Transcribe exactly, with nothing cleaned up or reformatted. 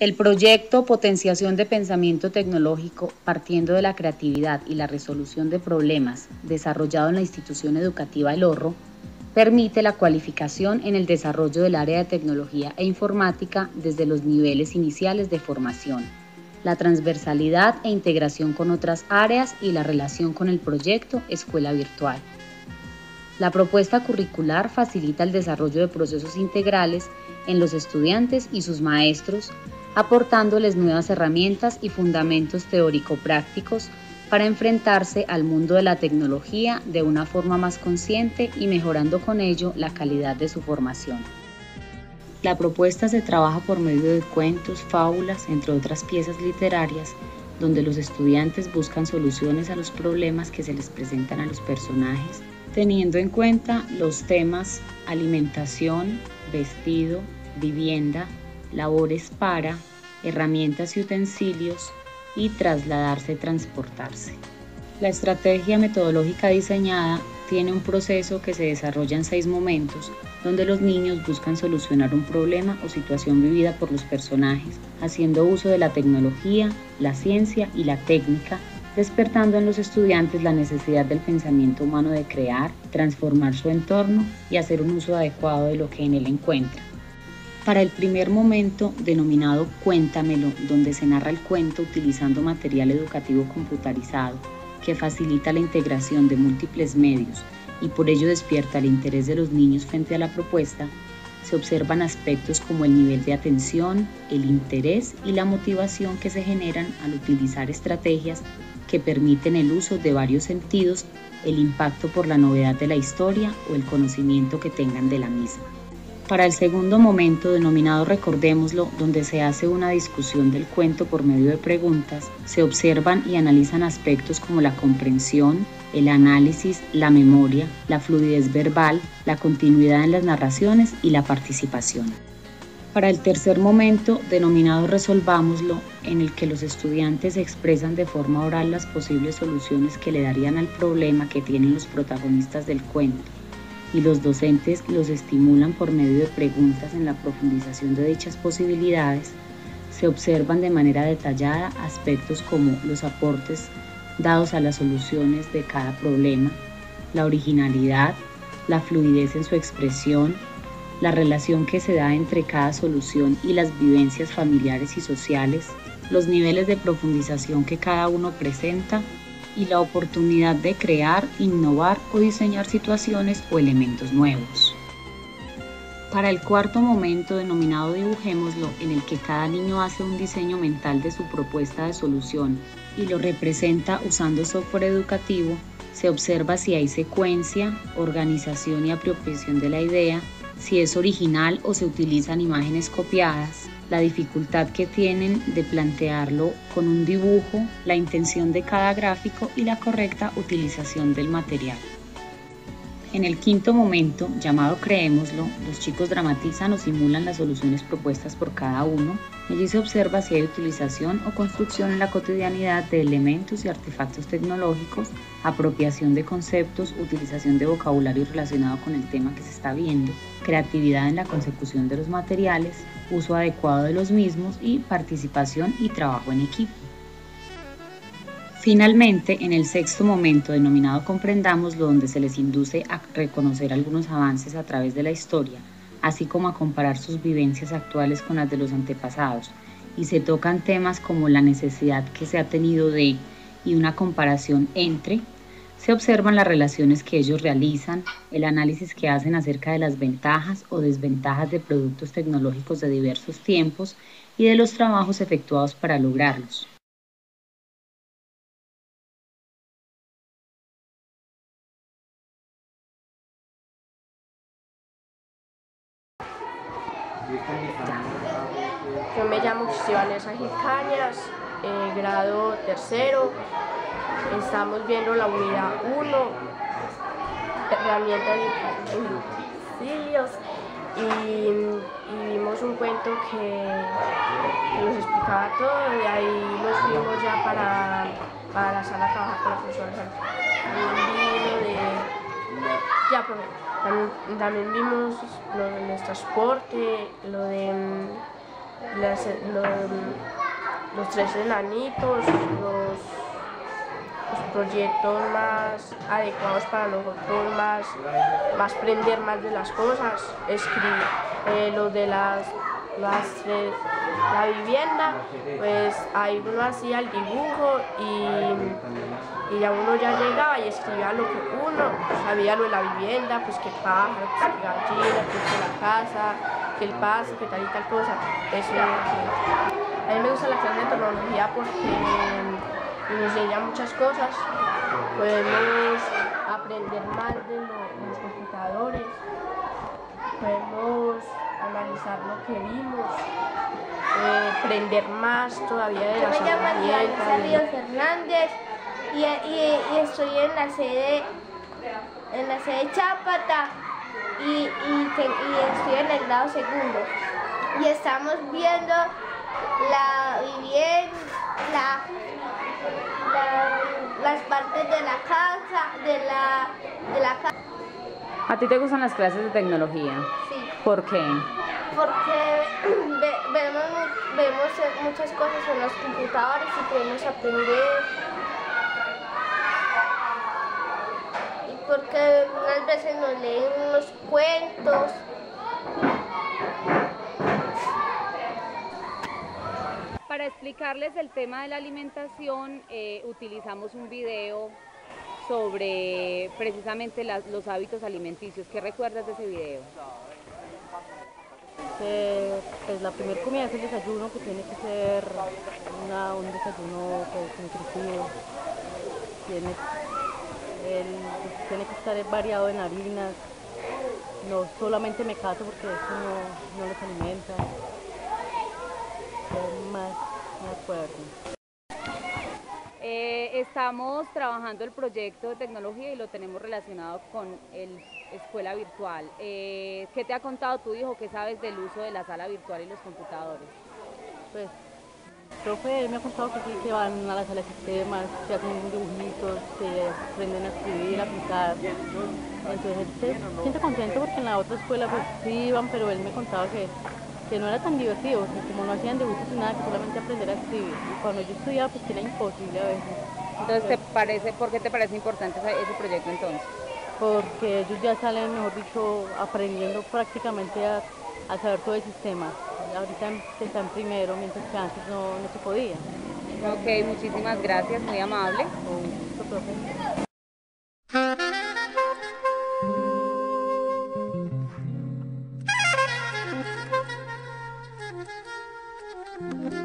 El proyecto Potenciación de Pensamiento Tecnológico partiendo de la creatividad y la resolución de problemas, desarrollado en la institución educativa El Horro, permite la cualificación en el desarrollo del área de tecnología e informática desde los niveles iniciales de formación, la transversalidad e integración con otras áreas y la relación con el proyecto Escuela Virtual. La propuesta curricular facilita el desarrollo de procesos integrales en los estudiantes y sus maestros, aportándoles nuevas herramientas y fundamentos teórico-prácticos para enfrentarse al mundo de la tecnología de una forma más consciente y mejorando con ello la calidad de su formación. La propuesta se trabaja por medio de cuentos, fábulas, entre otras piezas literarias, donde los estudiantes buscan soluciones a los problemas que se les presentan a los personajes, teniendo en cuenta los temas alimentación, vestido, vivienda, labores para, herramientas y utensilios y trasladarse, transportarse. La estrategia metodológica diseñada tiene un proceso que se desarrolla en seis momentos, donde los niños buscan solucionar un problema o situación vivida por los personajes, haciendo uso de la tecnología, la ciencia y la técnica, despertando en los estudiantes la necesidad del pensamiento humano de crear, transformar su entorno y hacer un uso adecuado de lo que en él encuentra. Para el primer momento, denominado Cuéntamelo, donde se narra el cuento utilizando material educativo computarizado, que facilita la integración de múltiples medios y por ello despierta el interés de los niños frente a la propuesta, se observan aspectos como el nivel de atención, el interés y la motivación que se generan al utilizar estrategias que permiten el uso de varios sentidos, el impacto por la novedad de la historia o el conocimiento que tengan de la misma. Para el segundo momento, denominado Recordémoslo, donde se hace una discusión del cuento por medio de preguntas, se observan y analizan aspectos como la comprensión, el análisis, la memoria, la fluidez verbal, la continuidad en las narraciones y la participación. Para el tercer momento, denominado Resolvámoslo, en el que los estudiantes expresan de forma oral las posibles soluciones que le darían al problema que tienen los protagonistas del cuento, y los docentes los estimulan por medio de preguntas en la profundización de dichas posibilidades, se observan de manera detallada aspectos como los aportes dados a las soluciones de cada problema, la originalidad, la fluidez en su expresión, la relación que se da entre cada solución y las vivencias familiares y sociales, los niveles de profundización que cada uno presenta, y la oportunidad de crear, innovar o diseñar situaciones o elementos nuevos. Para el cuarto momento, denominado Dibujémoslo, en el que cada niño hace un diseño mental de su propuesta de solución y lo representa usando software educativo, se observa si hay secuencia, organización y apropiación de la idea, si es original o se utilizan imágenes copiadas, la dificultad que tienen de plantearlo con un dibujo, la intención de cada gráfico y la correcta utilización del material. En el quinto momento, llamado Creémoslo, los chicos dramatizan o simulan las soluciones propuestas por cada uno. Allí se observa si hay utilización o construcción en la cotidianidad de elementos y artefactos tecnológicos, apropiación de conceptos, utilización de vocabulario relacionado con el tema que se está viendo, creatividad en la consecución de los materiales, uso adecuado de los mismos y participación y trabajo en equipo. Finalmente, en el sexto momento, denominado Comprendámoslo, donde se les induce a reconocer algunos avances a través de la historia, así como a comparar sus vivencias actuales con las de los antepasados, y se tocan temas como la necesidad que se ha tenido de y una comparación entre, se observan las relaciones que ellos realizan, el análisis que hacen acerca de las ventajas o desventajas de productos tecnológicos de diversos tiempos y de los trabajos efectuados para lograrlos. Yo me llamo Vanessa Gil Cañas, eh, grado tercero. Estamos viendo la unidad uno, herramientas y utensilios, y, y vimos un cuento que, que nos explicaba todo. De ahí nos fuimos ya para, para la sala a trabajar con la profesora. También vi lo de... Ya, profe. También, también vimos lo del transporte, lo de las, los, los tres enanitos, los, los proyectos más adecuados para nosotros, más, más aprender más de las cosas, escribir eh, lo de las, las tres, la vivienda, pues ahí uno hacía el dibujo y, y ya uno ya llegaba y escribía lo que uno sabía, lo de la vivienda, pues que pájaro, pues que gallina, pues que la casa, que el paso, que tal y tal cosa. Eso, a mí me gusta la clase de tecnología porque nos enseña muchas cosas, podemos aprender más de, lo, de los computadores, podemos analizar lo que vimos, eh, aprender más todavía de las herramientas. Yo me llamo Fernández y, y, y estoy en la sede en la sede Chápata y, y, te, y estoy en el grado segundo y estamos viendo la vivienda, la, la, las partes de la casa, de la, de la casa. ¿A ti te gustan las clases de tecnología? Sí. ¿Por qué? Porque ve, vemos, vemos muchas cosas en los computadores y podemos aprender. Y porque unas veces nos leen unos cuentos. Para explicarles el tema de la alimentación, eh, utilizamos un video sobre precisamente la, los hábitos alimenticios. ¿Qué recuerdas de ese video? Eh, pues la primera comida es el desayuno, que tiene que ser una, un desayuno pues, nutritivo. Tiene, el, tiene que estar variado en harinas, no solamente mecato porque eso no, no los alimenta. Eh, más me acuerdo. Eh, estamos trabajando el proyecto de tecnología y lo tenemos relacionado con el escuela virtual. Eh, ¿Qué te ha contado tu hijo? ¿Qué sabes del uso de la sala virtual y los computadores? Pues, profe, me ha contado que sí, que van a la sala de sistemas, que hacen dibujitos, que aprenden a escribir, a pintar. Entonces él se siente contento porque en la otra escuela pues sí iban, pero él me contaba que, que no era tan divertido, que como no hacían dibujos ni nada, que solamente aprender a escribir. Y cuando yo estudiaba pues que era imposible a veces. Entonces, ¿te parece, ¿por qué te parece importante ese, ese proyecto entonces? Porque ellos ya salen, mejor dicho, aprendiendo prácticamente a, a saber todo el sistema. Ahorita se está en primero, mientras que antes no, no se podía. Ok, muchísimas gracias, muy amable. Con gusto, profe. Thank you.